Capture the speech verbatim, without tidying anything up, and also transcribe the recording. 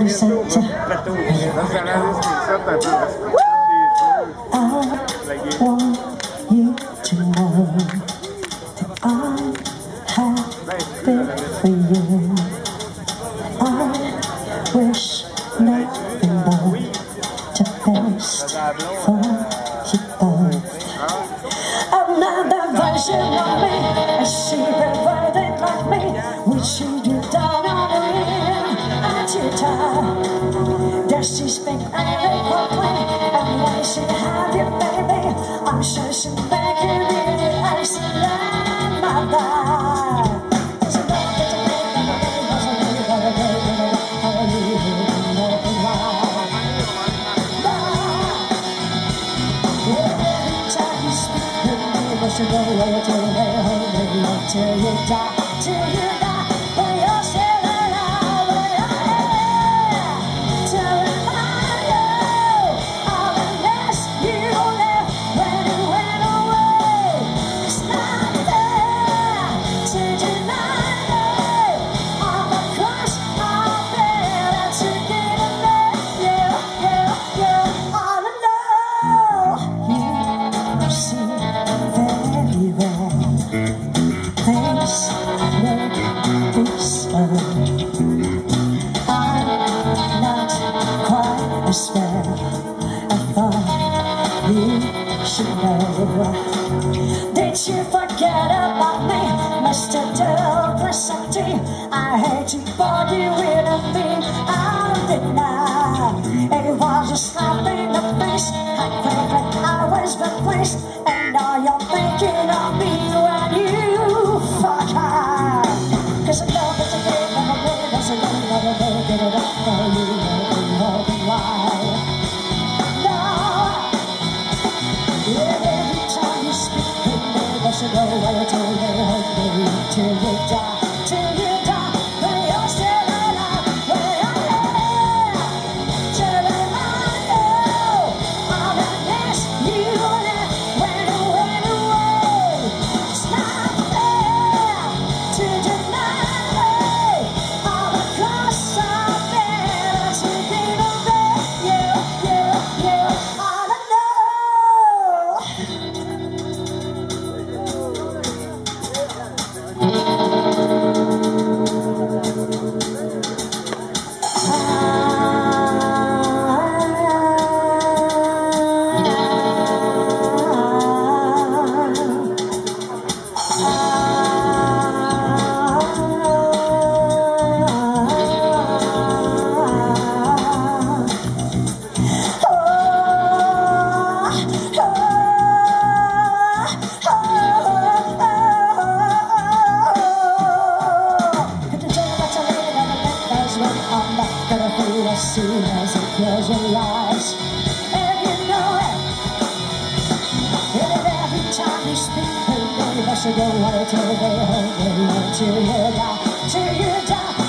represent you. I want you to know that I'm happy for you. I wish nothing but the best for you both. Another version of me, a she perverted like me, we shoot you down on the rim at your time. Does she speak any Brooklyn? And when she have you, baby, I'm sure she'll make you really ice and my vibe. To go away till you till you die, till you die, when you're still alive, when you're here, to remind you of the mess you left when you went away. It's not there to deny me. I'm across my bed and to get a man, yeah, yeah, yeah, all alone. You see. Things won't be slow. I'm not quite as well. I thought you should know. Did you forget about me, Mister Douglas Empty? I hate to bore you with a thing I'll deny. It was a slap in the face. I felt like I was replaced. And now you're thinking of me when you fuck high. Cause I know that you can't never really cause I know that I never get it up for you. You know why. No. Every time you speak to me, I should go away till you hurt me, till you die, till you die, when you're still alive, when you're here, to remind you of the mess you left when you went away. It's not there to deny me. I'm across our bed to get a bed, yeah, yeah, yeah, all alone. As soon as you close your eyes, and you know it. And every time you speak her name, I should go away till they hurt me, till you die, till you die.